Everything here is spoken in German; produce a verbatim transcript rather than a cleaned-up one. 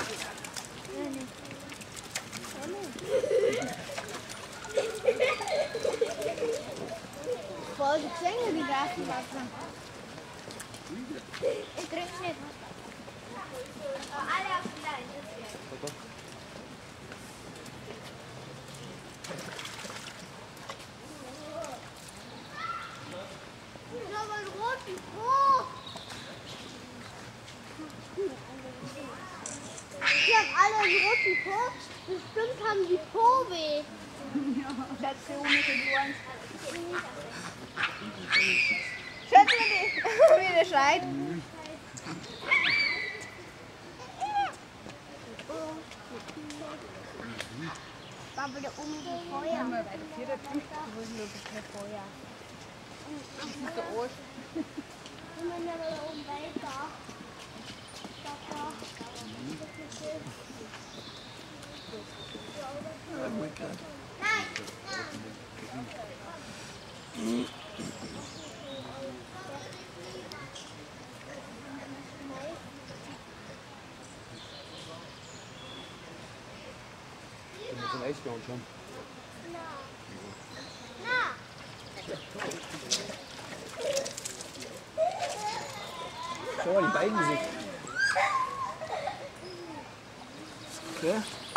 Voll die Zwänge, die Gaswasser. Ich trinke nicht. Alle auf die Leine. Ich habe einen roten Po. Die haben alle einen roten Po. Bestimmt haben die Po weh. Das ist so mit den Ohren. Schätze mir die, wie der schreit. Aber da oben ist ein Feuer. Ja, mal bei der vierten Typ, wo ist noch kein Feuer? Das ist der Arsch. Und dann aber da oben weiter. Da, da. Nein, nein. Das ist ein Eisbär schon. Schau mal, die beiden sich. Ja?